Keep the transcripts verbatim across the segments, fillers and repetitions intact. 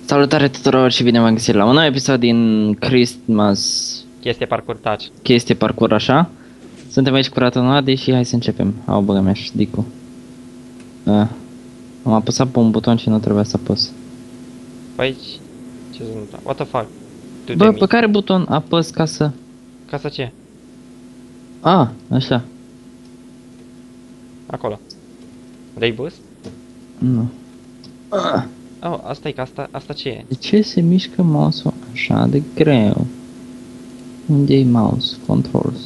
Salutare tuturor și bine v-am găsit la un nou episod din Christmas Chestie parcurs taci. chestie parcurs așa. Suntem aici cu Ratonade și hai să începem. Au băgă mea și Dicu. Uh, am apăsat pe un buton și nu trebuia să apăs. Păi, ce se întâmplă? What the fuck? Tu Bă, de pe care buton apăs ca să... Ca să ce? A, așa. Acolo. Vrei boost? Nu. Ah, Oh, asta e că asta, asta ce e? de ce se mișcă mouse-ul așa de greu? Unde-i mouse? Controls.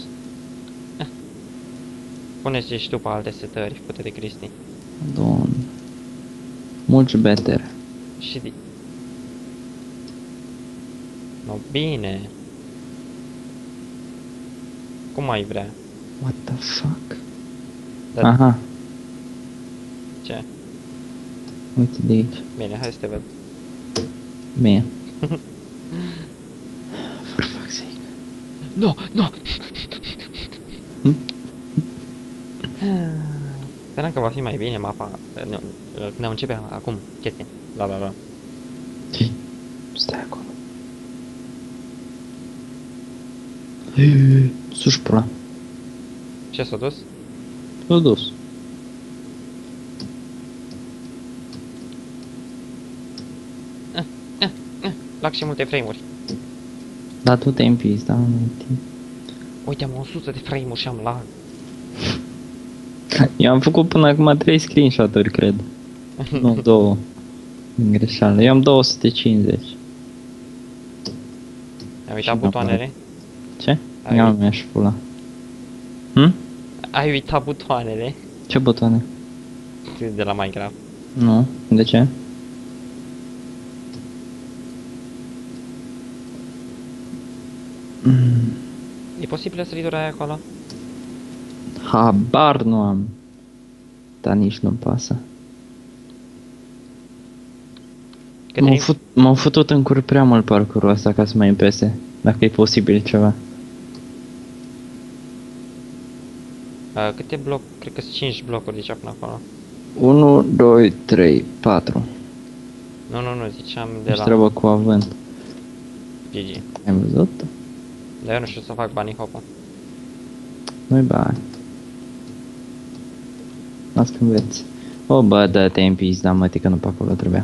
Pune-ți și tu pe alte setări făcute de Cristi. Doamne. Much better. Și de... No, bine. Cum ai vrea? What the fuck? Dar Aha, ce? uite de aici. Bine, hai să te văd. Bine. For fuck's sake. No, no! Hm? Speram că va fi mai bine mapa. Ne, ne începem acum chestia. La la la. Ce? Stai acolo. Suși pula. Ce s-a dus? S-a dus. Lag și multe frame-uri. Dar tu te împizi, da? Uite, am o sută de frame-uri și am lag. Eu am făcut până acum trei screenshot-uri, cred. Nu, două. Din greșeală. Eu am două sute cincizeci. Ai uitat Și butoanele? Ce? Ai Ia uit- mi și pula. Hm? Ai uitat butoanele? Ce butoane? De la Minecraft. Nu. De ce? Mm. E posibil săritura aia acolo? Habar nu am. Dar nici nu-mi pasă. M-am, Cătălin, fut, m-am futut în cur prea mult parcurul ăsta ca să mai împese. Dacă e posibil ceva. uh, câte bloc? Cred că sunt cinci blocuri zicea până acolo. unu, doi, trei, patru. Nu, nu, nu, ziceam de Deci la trebuie cu avânt. G G. Ai văzut? Dar eu nu știu să fac bunny hop-ul. Nu-i bani. Las că înveți. O, bă, dă-te în pizda, mă, că nu pe acolo trebuia.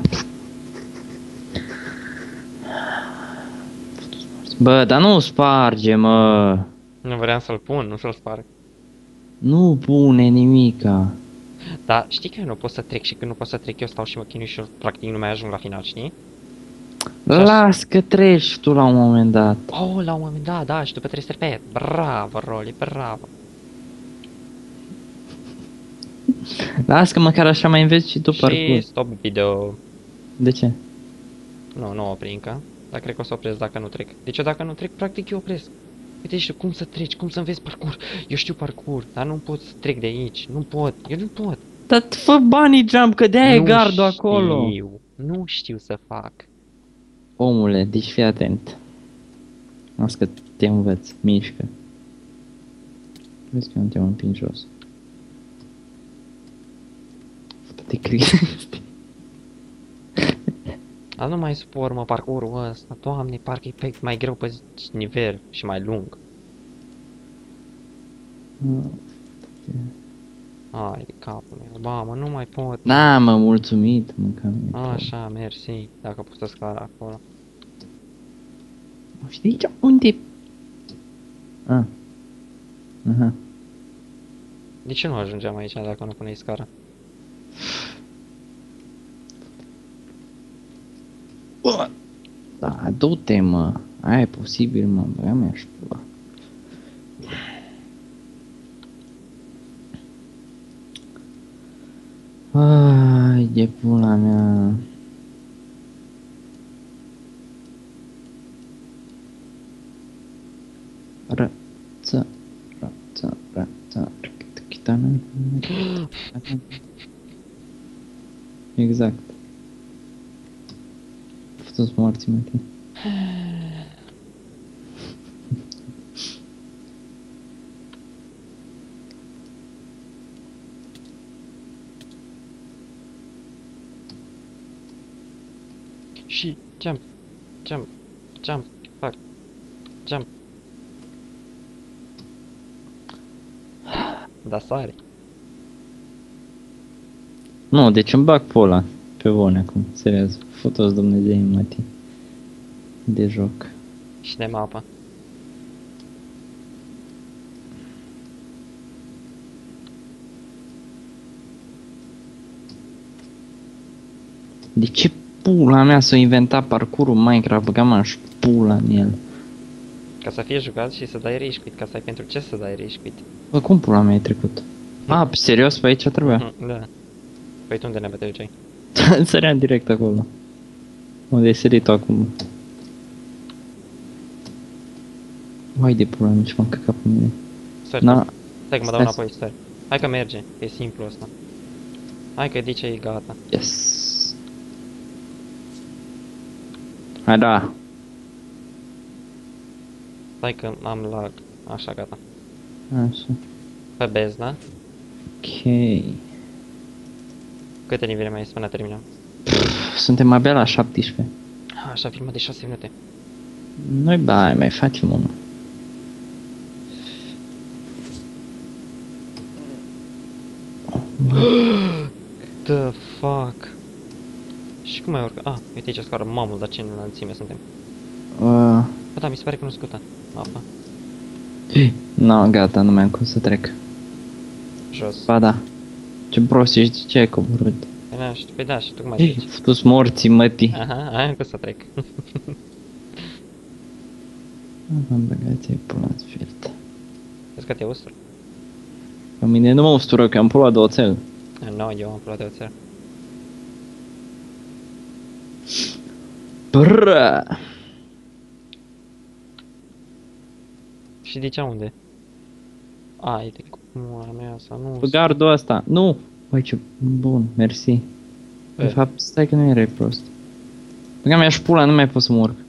Bă, dar nu sparge, mă. Nu vreau să-l pun, nu să-l sparg. Nu pune nimica. Dar știi că eu nu pot să trec și când nu pot să trec eu stau și mă chinui și eu practic nu mai ajung la final, știi? Las că treci tu la un moment dat. Oh, la un moment dat, da, și după trebuie să repet. Bravo, Rolly, bravo. Las că măcar așa mai înveți și tu Și parcurs. stop video. De ce? Nu, nu opri încă. Dar cred că o să opresc dacă nu trec. Deci eu dacă nu trec, practic eu opresc. Uite și cum să treci, cum să înveți parcurs. Eu știu parcurs, dar nu pot să trec de aici. Nu pot, eu nu pot. Dar fă bunny jump, că de-aia e Nu gardul acolo. știu, nu știu să fac. Omule, deci fii atent. Las că te învăț, mișcă. Vezi că eu nu te-am împins jos. Fă-te Cristi. Dar nu mai suport, mă, parcursul ăsta. Doamne, parcă e pe mai greu pe nivel și mai lung. Ai, de capul meu, mamă, nu mai pot. Da, mă, mulțumit, mâncam. Așa, mersi, dacă pot să sclar acolo. Știi ce? Unde? Ah. Aha. De ce nu ajungeam aici dacă nu puneai scara? Bă. Da, du-te, mă. Aia e posibil, mă. Băia mea și pula. Ai, de pula mea. Ră, ță, ră, ță, ră, ță, chitană. Exact. Fătus morții, mă, tine. Și jump, jump, jump, fuck, jump. Da sare. Nu, deci îmi bag pe ăla. Pe bune acum, serios. Fotos Dumnezei mătii. De joc. Și de mapă. De ce pula mea s-a inventat parcurul Minecraft? Băga m-aș pula în el. Ca să fie jucat și să dai rage quit, ca să ai pentru ce să dai rage quit. Bă, cum pula mea ai trecut? A, serios, pe aici trebuia? Mhm, da. Păi tu unde ne te duceai? Săream direct acolo. Unde ai sărit acum? Vai de pula mea, ce m-am căcat pe mine. Sări. Na, Stai că mă dau stai înapoi, stai. Hai că merge, e simplu asta. Hai că zice e gata. yes. Hai da. Stai că am lag. Așa, gata. Așa. Pe bezna. Ok. Câte nivele mai este până terminăm? Suntem abia la șaptesprezece. Așa, filmă de șase minute. Noi bai, mai facem unul. The fuck? Și cum ai urcat? Ah, uite aici scoară, mamă, dar ce înălțime suntem. Uh, Bă, da, mi se pare că nu scută. Apa. no, gata, nu mai am cum să trec. Jos. Ba da. Ce prost ești, ce ai coborât? Păi da, și, păi da, și tu cum ai Ei, zici? fătus morții, mătii. Aha, aia cum să trec. Am băgat ți-ai pula în sfert. Vezi că te ustur? Pe mine nu mă ustură, că am pula de oțel. Nu, eu am pula de oțel. Brrrr. Și de ce unde? Ai de cum mea să nu... Pe gardul ăsta. Nu! Băi, ce bun, mersi. De E. fapt, stai că nu erai prost. Băga mea și pula, nu mai pot să mă urc.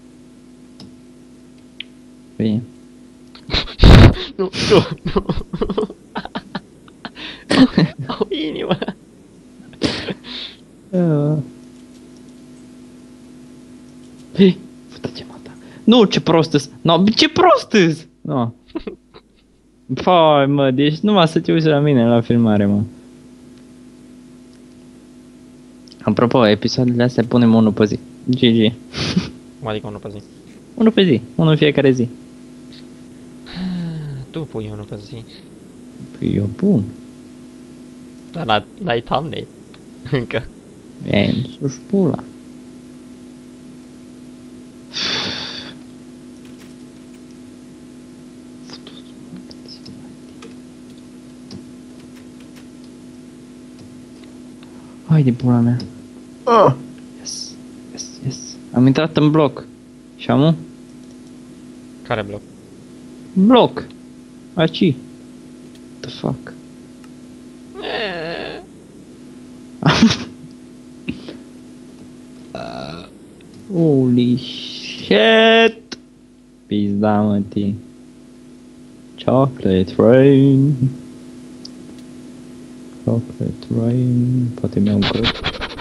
Păi, Nu, nu, nu. Au inimă. Hei, fute-te mă ta. Nu, ce prostăs! No, ce prostăs! No. Păi, mă, deci numai să te uiți la mine la filmare, mă. Apropo, episoadele astea punem unul pe zi. G G. Cum adică unul pe zi? Unul pe zi, unul în fiecare zi. Tu pui unul pe zi. Păi eu bun. Dar n- n-ai thumbnail. Încă. E, sus pula. Hai de pula mea. Oh. Yes, yes, yes. Am intrat în bloc. Și amu? Care bloc? Bloc. Aici. The fuck? Holy shit! Pizda, mătii. Chocolate rain. Chocolate rain. Poate mi-au un crăt.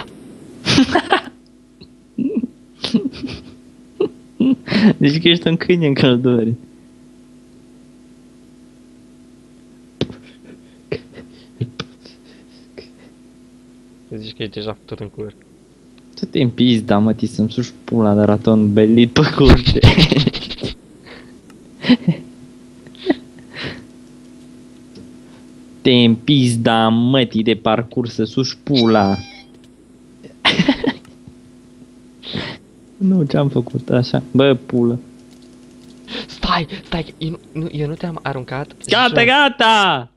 Deci că ești un câine în călduri. Zici că ești deja tot în cur. Tu te împizi, da, mă, să-mi suși pula de raton belit pe curte. Te împizi, da, mătii de parcurs să suși pula. Nu, ce-am făcut așa? Bă, pulă. Stai, stai, eu nu, nu, eu nu te-am aruncat. Gata, jos. gata!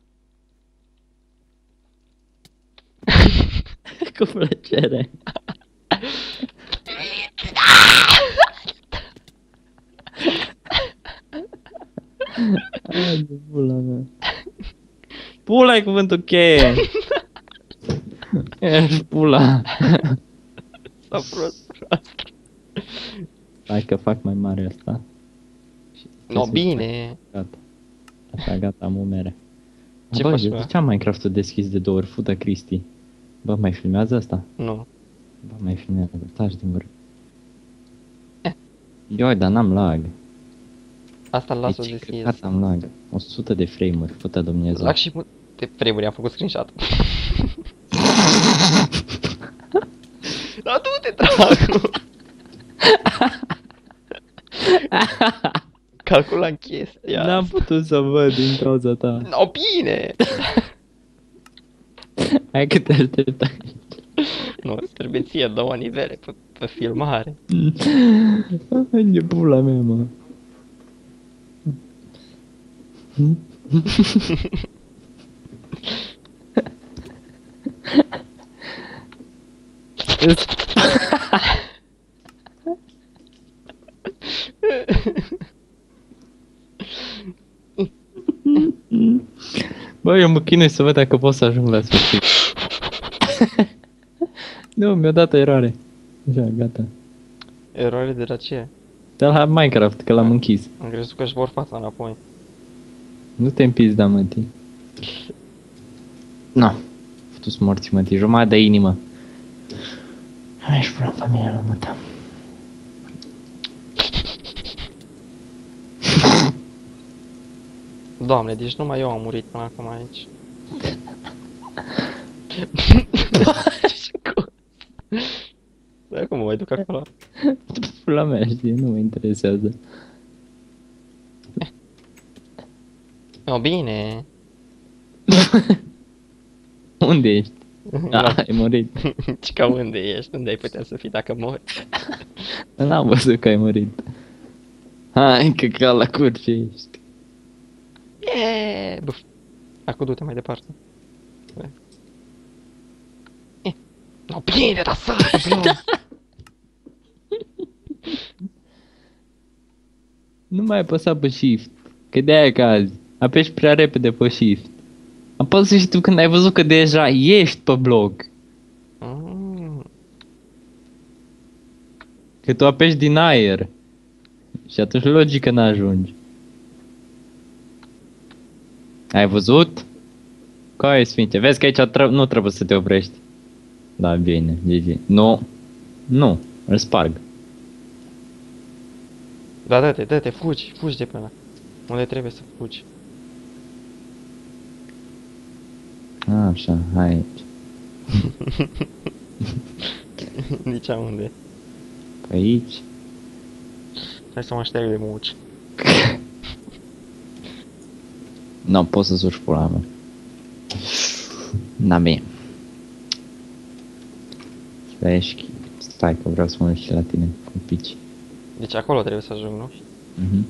Cu plăcere. Hai de pula mea. Pula e cuvântul cheie. Ești pula. S-a prost, prost. Hai că fac mai mare asta. No, bine. Gata. Așa, gata, am umere. Ce Bă, faci, de bă? ce am Minecraft-ul deschis de două ori? Fută Cristi. Bă, mai filmează asta? Nu. Bă, mai filmează, taci din vârf. Ioi, dar n-am lag. Asta îl las-o Deci, deschis. căcat am lag. o sută de frame-uri, fătă Dumnezeu. Lag și multe frame-uri, am făcut screenshot. Da, du-te, dracu! Calculam chestia. N-am putut să văd din cauza ta. No, bine! Hai că te așteptai. Nu, îți trebuie ție două nivele pe, pe filmare. E pula mea, mă. Bă, eu mă chinui să văd dacă pot să ajung la sfârșit. Nu, mi-a dat eroare. Așa, gata. Eroare de la ce? De la Minecraft, că l-am închis. Am crezut că își vor fața înapoi. Nu te împiți, da, măti. Nu. Fătus morți, măti. Jumătate de inimă. Hai și până familia lui măta. Doamne, deci numai eu am murit până acum aici. Dar cum mă mai duc acolo? Pula mea, știi, nu mă interesează. No, bine. Unde ești? Ah, ai murit. Ce ca unde ești? Unde ai putea să fii dacă mori? N-am văzut că ai murit. Hai, că ca la curce ești. Eee, buf. Acum du-te mai departe. Bă. Eh. No, bine, dar sări, bine. Nu mai apăsa pe shift. Că de-aia cazi. Apeși prea repede pe shift. Apăsă și tu când ai văzut că deja ești pe bloc. Mm. Că tu apeși din aer. Și atunci logic că n-ajungi. Ai văzut? Coi sfinte, vezi că aici tră- nu trebuie să te oprești. Da, bine, G G. Nu. Nu, îl sparg. Da, dă-te, dă-te, fugi, fugi de până. Unde trebuie să fugi? Așa, hai aici. Nici unde. Pe aici. Hai să mă șterg de muci. Nu, poți să surci pula mea. Da, bine. Stai, stai că vreau să mă uit și la tine cu pici. Deci acolo trebuie să ajung, nu? Mhm.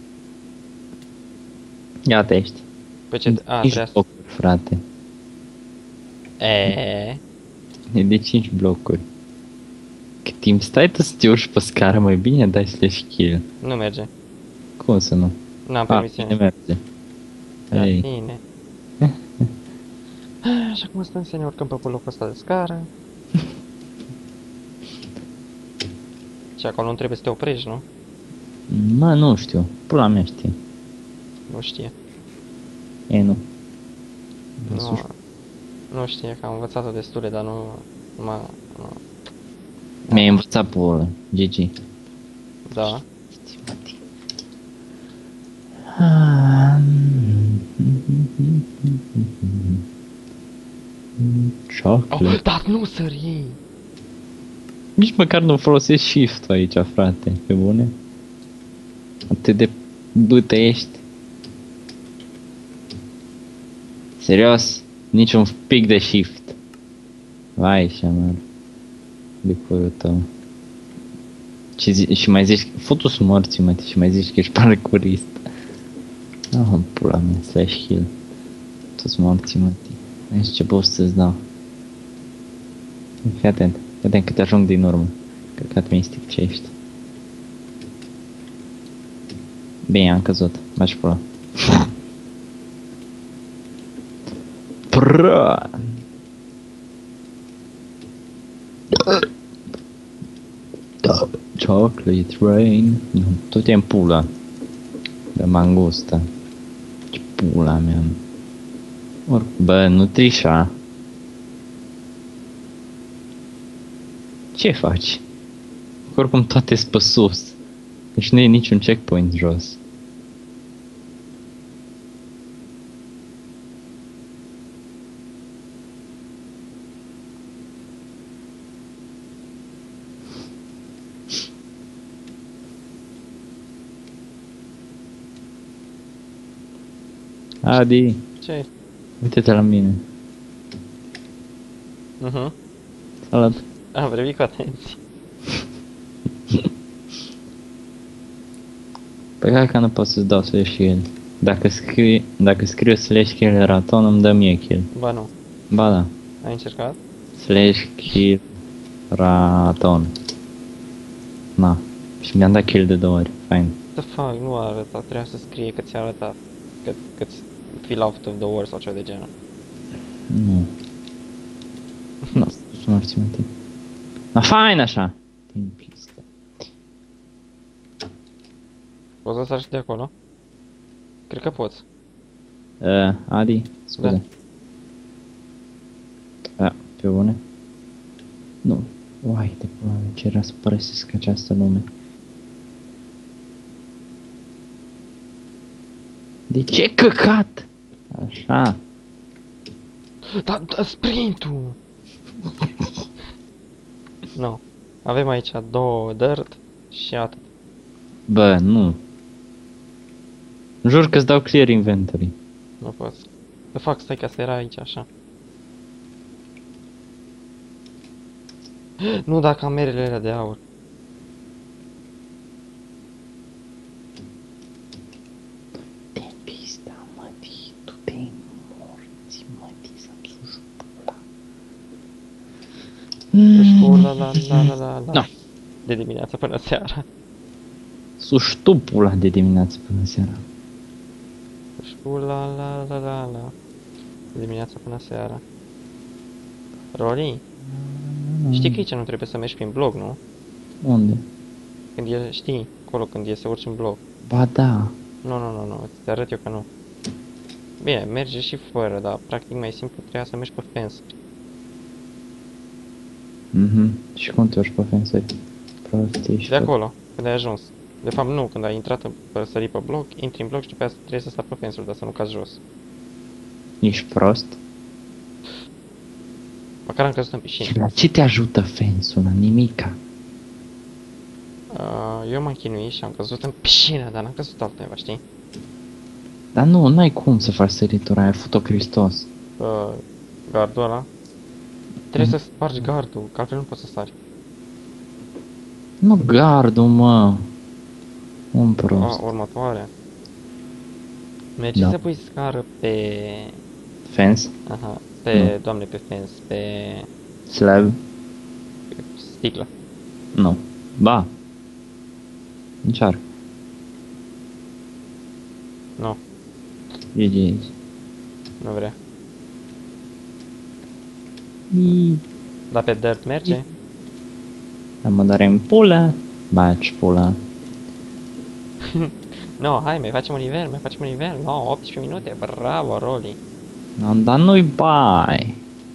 Iată ești. Pe ce... A, Ești trebuie să... blocuri, frate. Eee... E de cinci blocuri. Cât timp stai tu să te urci pe scară, mai bine dai slash kill. Nu merge. Cum să nu? N-am A, bine permisiune. merge. Da, Ei. bine. Și acum stăm să ne urcăm pe locul ăsta de scară. Și acolo nu trebuie să te oprești, nu? Mă, nu știu. Pula mea știe. Nu știe. E, nu. Nu, nu știe că am învățat-o destule, dar nu... nu m-a... Nu. Mi-ai învățat pula. G G. Da. Chocolate. Oh, dar nu sări! Nici măcar nu folosesc shift aici, frate. Pe bune? Atât de bâtă ești. Serios? Nici un pic de shift. Vai, șamar. De puiul tău. Și, zi, și mai zici, fotu-s morții, mă, și mai zici că ești parcurist. Ah, pula mea, slash kill. Toți morții, mă, aici ce pot să-ți dau. Fii atent, fii atent că te ajung din urmă. Căcat mistic ce ești. Bine, am căzut, bași pula. Pră! Chocolate rain. Nu, tot e în pula. De mangusta. Ce pula mea. Or, bă, nu trișa. Ce faci? Oricum toate sunt pe sus. Deci nu e niciun checkpoint jos. Adi, Ce? uite-te la mine. Mhm. Salut. Am privit cu atenție. Păi hai că nu pot să-ți dau slash kill. Dacă scrie, dacă scriu slash kill raton îmi dă mie kill. Ba nu. Ba da. Ai încercat? Slash kill raton. Na. Și mi-am dat kill de două ori. Fine. The fuck, nu a arătat, trebuia să scrie că ți-a arătat. Că, că-ți feel out of the war sau ceva de genul. Nu. Nu, să mă țin timp. Na, fine așa. Din pistă. Poți să sari și de acolo? Cred că poți. Uh, Adi, scuze. Da. Da, pe bune? Nu. Uai, de pula mea, ce era să părăsesc această lume. De ce căcat? Așa. Da, da, sprintul! Nu. Avem aici două dirt și atât. Bă, nu. Jur că-ți dau clear inventory. Nu poți. De fapt, stai că asta era aici, așa. Nu, dacă am merele alea de aur. Te pista, mătii, tu te morți, mătii, să-mi suși pula. Pula, la, la, la, la, la. Da. De dimineața până seara. Suși tu pula de dimineață până seara. Pula, la, la, la, la. De dimineața până seara. Rory, știi că aici nu trebuie să mergi prin blog, nu? Unde? Când e, știi, acolo când e să urci în blog. Ba da. Nu, nu, nu, nu, te arăt eu că nu. Bine, merge și fără, dar practic mai simplu trebuia să mergi pe fence. Mhm. Și cum te urci pe fence? Prostii și De acolo, când ai ajuns. De fapt nu, când ai intrat în, pe sări pe bloc, intri în bloc și după aceea trebuie să sar pe fence-ul, dar să nu cazi jos. Ești prost? Măcar am căzut în Și piscină. la ce te ajută fence-ul? La nimica. Uh, eu m-am chinuit și am căzut în piscină, dar n-am căzut altundeva, știi? Dar nu, n-ai cum să faci săritura aia, fut-o Hristos. Uh, gardul ăla. Trebuie să spargi gardul, că altfel nu poți să sari. Nu gardul, mă. Un prost. A, următoare. Mergi Da. să pui scară pe... Fence? Aha, pe, doamne, pe fence, pe, Slab? pe sticlă. Nu. Ba. Încearcă. Nu, G G. nu vrea. Dar pe dirt merge? Dar mă doare în pulă. Baci pula. No, hai, mai facem un nivel, mai facem un nivel. No, optsprezece minute, bravo, Rolly. No, dar nu-i bai.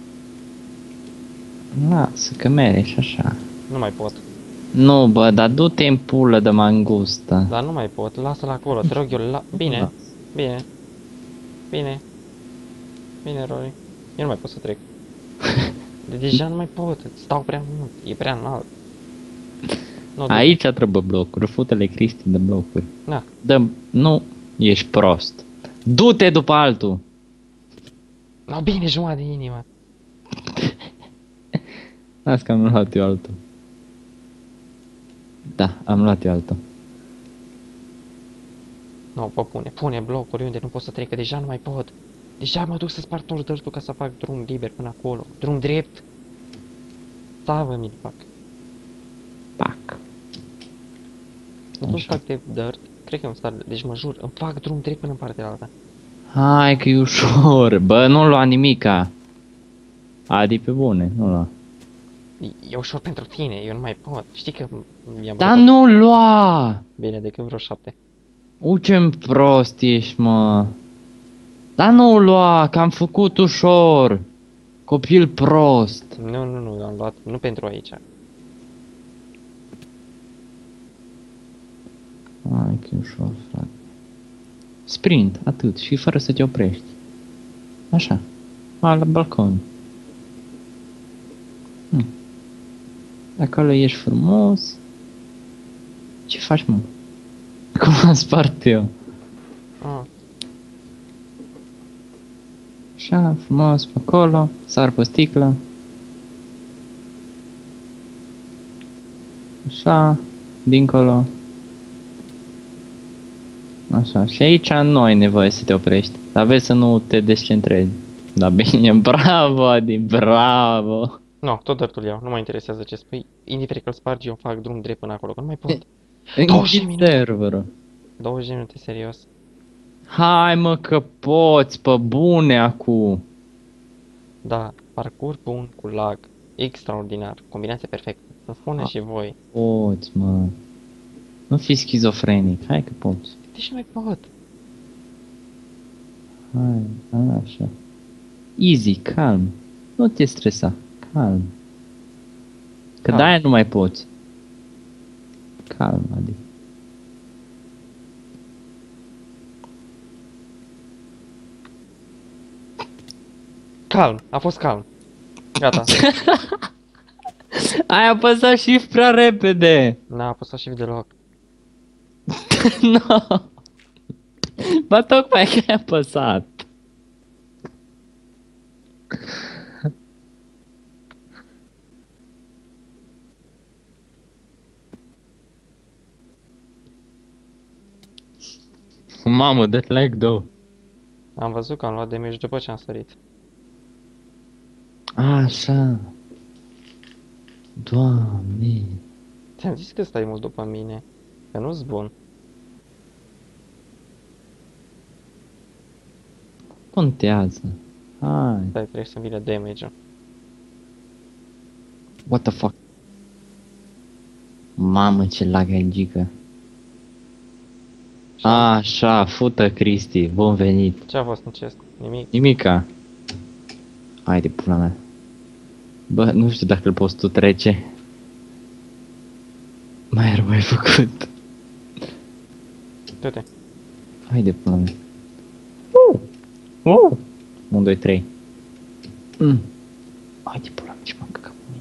Lasă că mere și așa. Nu mai pot. Nu, bă, dar du-te în pulă de mangustă. Dar nu mai pot, lasă-l acolo, te rog eu, la... Bine, Da. bine, bine, bine, Rolly. Eu nu mai pot să trec. De deja nu mai pot, stau prea mult, e prea înalt. Nu, Aici trebuie blocuri, fute-le Cristi de blocuri. Da. Dă, nu, ești prost. Du-te după altul. No, bine, jumătate de inimă. Las că am luat eu altul. Da, am luat eu altul. Nu, bă, pune, pune blocuri unde nu pot să trec, că deja nu mai pot. Deja mă duc să spart tot dărtul ca să fac drum liber până acolo. Drum drept. Stavă mi-l fac. Pac. Nu pot să Așa. fac de dirt. Cred că îmi star, deci mă jur, îmi fac drum drept până în partea alta. Hai că e ușor. Bă, nu lua nimica. Adi pe bune, nu lua. E, e ușor pentru tine, eu nu mai pot. Știi că mi-am Dar nu lua! Bine, decât vreo șapte. U, ce prost ești, mă. Dar nu lua, că am făcut ușor. Copil prost. Nu, nu, nu, am luat, nu pentru aici. e ușor, frate. Sprint, atât, și fără să te oprești. Așa. A, la balcon. Hm. Acolo ești frumos. Ce faci, mă? Cum am spart eu? Ah. Așa, frumos, pe acolo, sar pe sticlă. Așa, dincolo. Așa, și aici nu ai nevoie să te oprești. Dar vezi să nu te descentrezi. Da, bine, bravo, Adi, bravo. No, tot dreptul iau, nu mă interesează ce spui. Indiferent că îl spargi, eu fac drum drept până acolo, că nu mai pot. douăzeci de minute. Serverul. douăzeci de minute, serios. Hai, mă, că poți, pe bune, acum. Da, parcurs bun cu lag, extraordinar, combinație perfectă. Să-mi spune Ah. și voi. Poți, mă. Nu fi schizofrenic, hai că poți. De ce nu mai pot? Hai, așa. Easy, calm. Nu te stresa, calm. Că Calm. de-aia nu mai poți. Calm, Adi. Calm, a fost calm. Gata, Ai apăsat shift prea repede. n-a apăsat shift deloc. No. Ba tocmai că ai apăsat. Mamă, dă like două. Am văzut că am luat damage după ce am sărit. Așa. Doamne. Ți-am zis că stai mult după mine, că nu-s bun. Contează. Hai. Stai, trebuie să vină damage-ul. What the fuck? Mamă, ce lag ai, gică. Așa, fută Cristi, bun venit. Ce a fost în chest? Nimic. Nimica. Hai de pula mea. Bă, nu știu dacă îl poți tu trece. Mai era mai făcut. Du-te. Hai de pula mea. Uh! Uh! unu, doi, trei. Mm. Hai de pula mea, ce m-am căcat pe mine.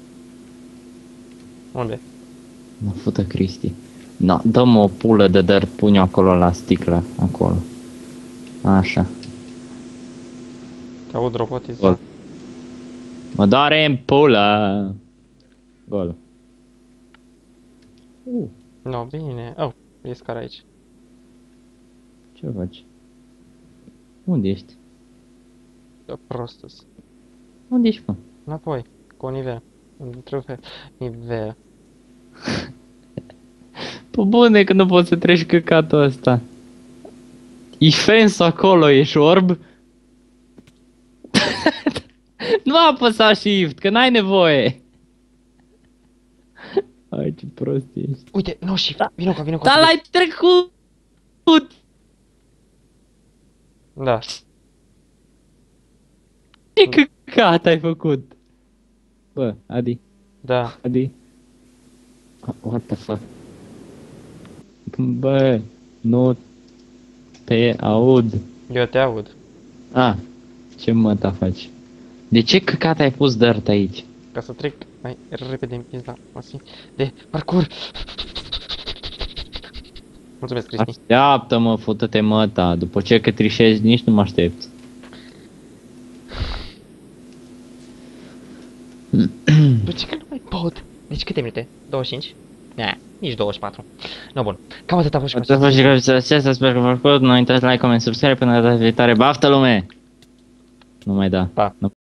Unde? Mă fută Cristi. No, dă-mă o pulă de dăr, pune acolo la sticlă, acolo. Așa. Te aud robotizat. Gol. Mă doare în pulă. Gol. Uh, No, bine. Oh, e scar aici. ce faci? Unde ești? Da, prostus. Unde ești, mă? Înapoi, cu o nivel. Într-un fel. Nivel. Pă bune că nu poți să treci căcatul ăsta. E fence acolo, ești orb? Nu apăsa shift, că n-ai nevoie. Ai, ce prost ești. Uite, no shift. Vino cu, vino cu. Dar l-ai trecut! Da. Ce căcat ai făcut? Bă, Adi, Da. Adi. What the fuck? Bă, nu te aud. Eu te aud. Ah, ce măta faci? De ce căcat ai pus dirt aici? Ca să trec mai repede în pizda. Asi. De parcurs. Mulțumesc, Cristi. Așteaptă-mă, fută-te măta. După ce că trișezi, nici nu mă aștepți. Bă, ce că nu mai pot? Deci câte minute? douăzeci și cinci? Ne, nici douăzeci și patru. No, bun. Cam atât a fost și Ați fost și că acesta, sper că v-a plăcut. Nu uitați like, comment, subscribe până data viitoare. Baftă lume! Nu mai da. Pa. Nu